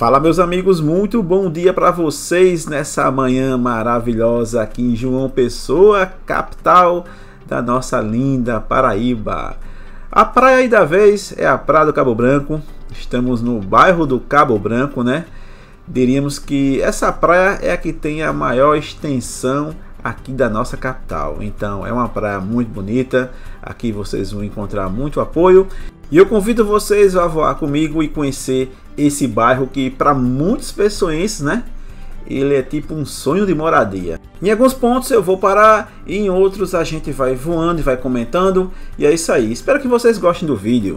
Fala meus amigos, muito bom dia para vocês nessa manhã maravilhosa aqui em João Pessoa, capital da nossa linda Paraíba. A praia aí da vez é a Praia do Cabo Branco, estamos no bairro do Cabo Branco, né? Diríamos que essa praia é a que tem a maior extensão aqui da nossa capital. Então é uma praia muito bonita, aqui vocês vão encontrar muito apoio. E eu convido vocês a voar comigo e conhecer esse bairro que para muitos pessoenses, né? Ele é tipo um sonho de moradia. Em alguns pontos eu vou parar e em outros a gente vai voando e vai comentando. E é isso aí. Espero que vocês gostem do vídeo.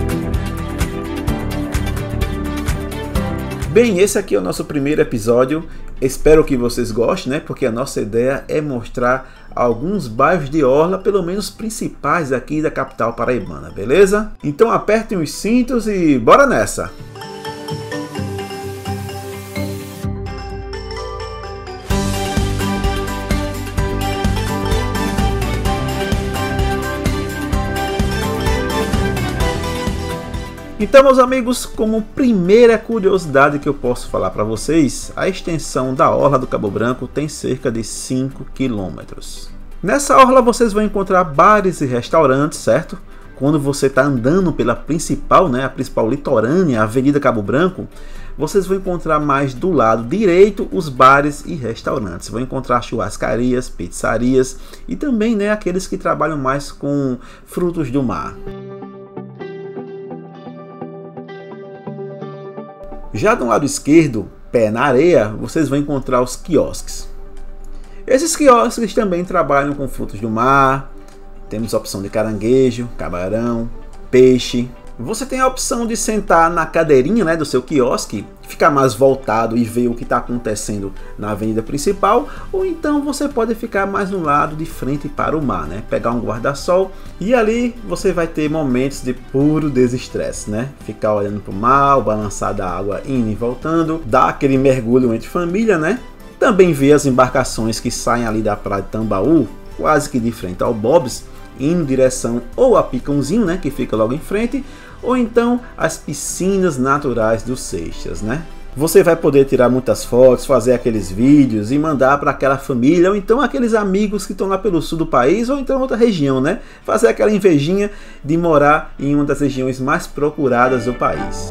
Bem, esse aqui é o nosso primeiro episódio. Espero que vocês gostem, né? Porque a nossa ideia é mostrar alguns bairros de orla, pelo menos principais aqui da capital paraibana, beleza? Então apertem os cintos e bora nessa! Então, meus amigos, como primeira curiosidade que eu posso falar para vocês, a extensão da orla do Cabo Branco tem cerca de 5 quilômetros. Nessa orla vocês vão encontrar bares e restaurantes, certo? Quando você está andando pela principal, né, a principal litorânea, a Avenida Cabo Branco, vocês vão encontrar mais do lado direito os bares e restaurantes. Vão encontrar churrascarias, pizzarias e também, né, aqueles que trabalham mais com frutos do mar. Já do lado esquerdo, pé na areia, vocês vão encontrar os quiosques. Esses quiosques também trabalham com frutos do mar. Temos a opção de caranguejo, camarão, peixe. Você tem a opção de sentar na cadeirinha, né, do seu quiosque, ficar mais voltado e ver o que está acontecendo na avenida principal, ou então você pode ficar mais no lado de frente para o mar, né, pegar um guarda-sol e ali você vai ter momentos de puro desestresse, né, ficar olhando para o mar, balançar da água indo e voltando, dar aquele mergulho entre família, né, também ver as embarcações que saem ali da praia de Tambaú, quase que de frente ao Bob's, indo em direção ou a Picãozinho, né, que fica logo em frente, ou então as piscinas naturais dos Seixas, né? Você vai poder tirar muitas fotos, fazer aqueles vídeos e mandar para aquela família, ou então aqueles amigos que estão lá pelo sul do país, ou então outra região, né? Fazer aquela invejinha de morar em uma das regiões mais procuradas do país.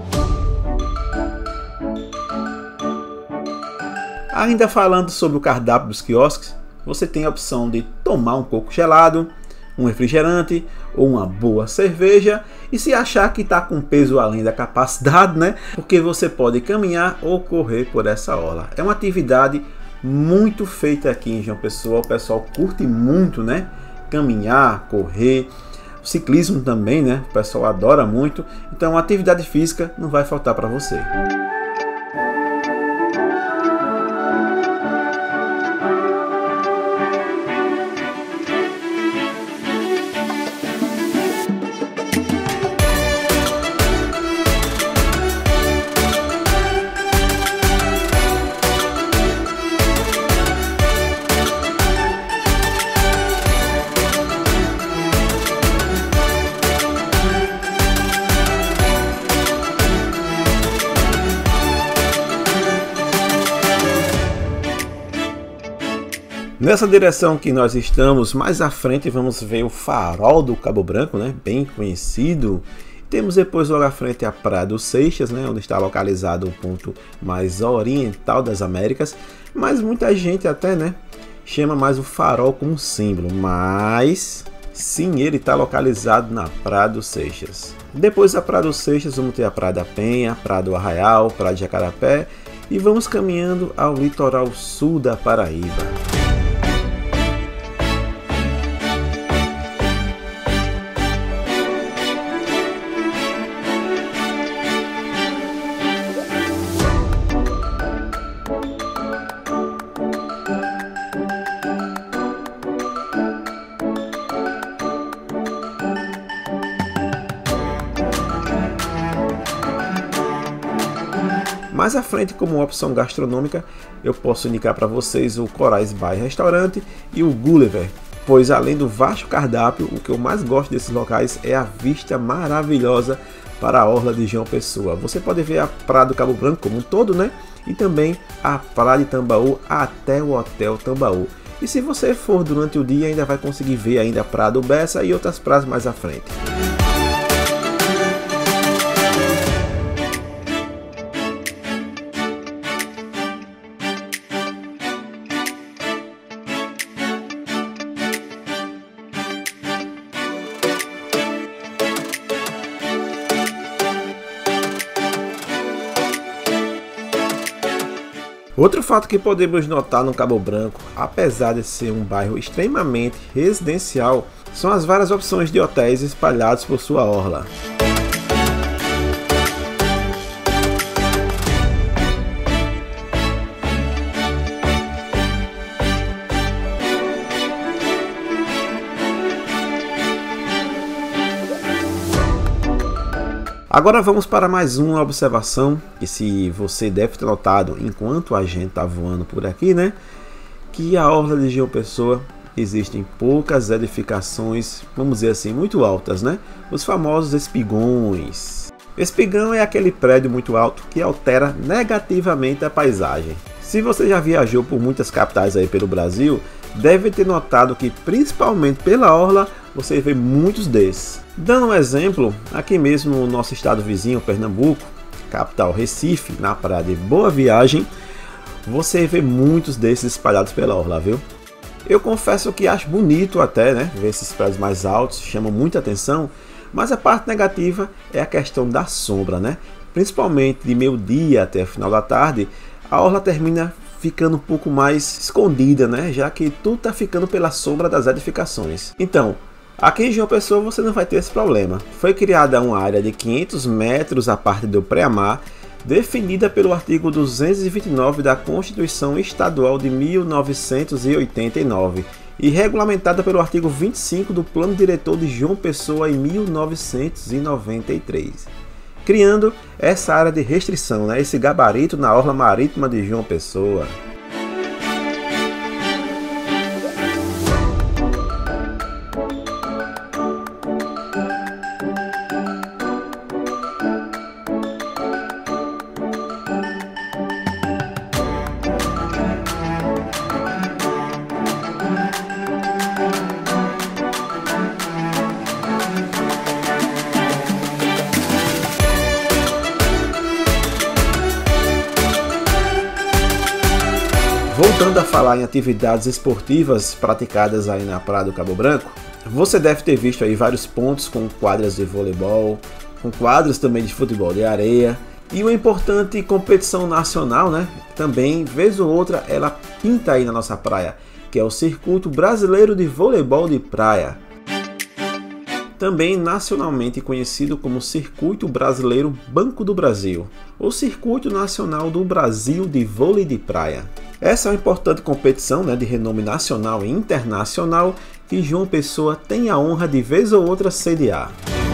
Ainda falando sobre o cardápio dos quiosques, você tem a opção de tomar um coco gelado, um refrigerante ou uma boa cerveja, e se achar que está com peso além da capacidade, né? Porque você pode caminhar ou correr por essa orla. É uma atividade muito feita aqui em João Pessoa, o pessoal curte muito, né? Caminhar, correr, o ciclismo também, né? O pessoal adora muito, então atividade física não vai faltar para você. Nessa direção que nós estamos, mais à frente vamos ver o farol do Cabo Branco, né? Bem conhecido. Temos depois logo à frente a Praia dos Seixas, né? Onde está localizado o ponto mais oriental das Américas. Mas muita gente até, né, chama mais o farol como símbolo, mas sim, ele está localizado na Praia dos Seixas. Depois da Praia dos Seixas vamos ter a Praia da Penha, a Praia do Arraial, a Praia de Jacarapé e vamos caminhando ao litoral sul da Paraíba. Mais à frente, como opção gastronômica, eu posso indicar para vocês o Corais Bar Restaurante e o Gulliver, pois além do vasto cardápio, o que eu mais gosto desses locais é a vista maravilhosa para a orla de João Pessoa. Você pode ver a Praia do Cabo Branco como um todo, né? E também a Praia de Tambaú até o Hotel Tambaú. E se você for durante o dia, ainda vai conseguir ver ainda a Praia do Bessa e outras praias mais à frente. Outro fato que podemos notar no Cabo Branco, apesar de ser um bairro extremamente residencial, são as várias opções de hotéis espalhados por sua orla. Agora vamos para mais uma observação, que se você deve ter notado enquanto a gente está voando por aqui, né? Que a orla de João Pessoa existem poucas edificações, vamos dizer assim, muito altas, né? Os famosos espigões. Espigão é aquele prédio muito alto que altera negativamente a paisagem. Se você já viajou por muitas capitais aí pelo Brasil, deve ter notado que principalmente pela orla você vê muitos desses. Dando um exemplo, aqui mesmo no nosso estado vizinho, Pernambuco, capital Recife, na praia de Boa Viagem, você vê muitos desses espalhados pela orla, viu? Eu confesso que acho bonito até, né, ver esses prédios mais altos, chamam muita atenção, mas a parte negativa é a questão da sombra, né? Principalmente de meio-dia até o final da tarde, a orla termina ficando um pouco mais escondida, né? Já que tudo está ficando pela sombra das edificações. Então, aqui em João Pessoa você não vai ter esse problema. Foi criada uma área de 500 metros a parte do pré-mar, definida pelo artigo 229 da Constituição Estadual de 1989 e regulamentada pelo artigo 25 do Plano Diretor de João Pessoa em 1993, criando essa área de restrição, né? Esse gabarito na orla marítima de João Pessoa. Voltando a falar em atividades esportivas praticadas aí na Praia do Cabo Branco, você deve ter visto aí vários pontos com quadras de voleibol, com quadras também de futebol de areia e uma importante competição nacional, né? Também, vez ou outra, ela pinta aí na nossa praia, que é o Circuito Brasileiro de Voleibol de Praia. Também nacionalmente conhecido como Circuito Brasileiro Banco do Brasil, ou Circuito Nacional do Brasil de Vôlei de Praia. Essa é uma importante competição, né, de renome nacional e internacional que João Pessoa tem a honra de vez ou outra sediar.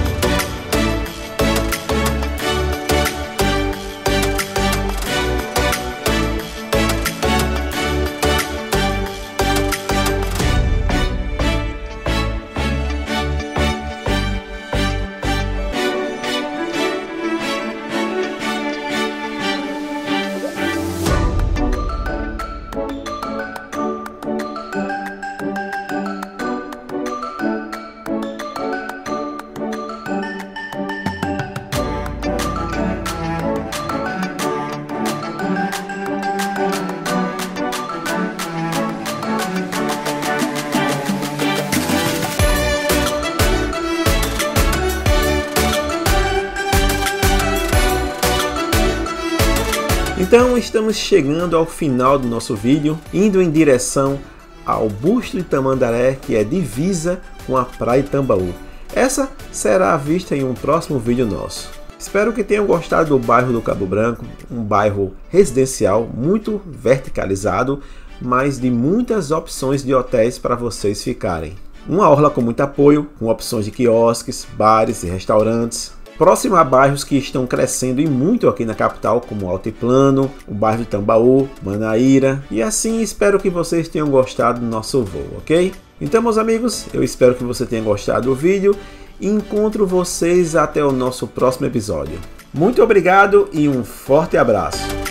Então estamos chegando ao final do nosso vídeo, indo em direção ao Busto de Tamandaré, que é divisa com a Praia de Tambaú. Essa será vista em um próximo vídeo nosso. Espero que tenham gostado do bairro do Cabo Branco, um bairro residencial muito verticalizado, mas de muitas opções de hotéis para vocês ficarem. Uma orla com muito apoio, com opções de quiosques, bares e restaurantes. Próximo a bairros que estão crescendo e muito aqui na capital, como Altiplano, o bairro de Tambaú, Manaíra. E assim espero que vocês tenham gostado do nosso voo, ok? Então, meus amigos, eu espero que você tenha gostado do vídeo e encontro vocês até o nosso próximo episódio. Muito obrigado e um forte abraço!